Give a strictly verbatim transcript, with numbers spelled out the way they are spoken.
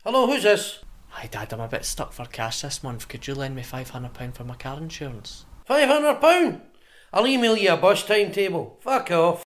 Hello, who's this? Hi Dad, I'm a bit stuck for cash this month. Could you lend me five hundred pounds for my car insurance? Five hundred pound? I'll email you a bus timetable. Fuck off.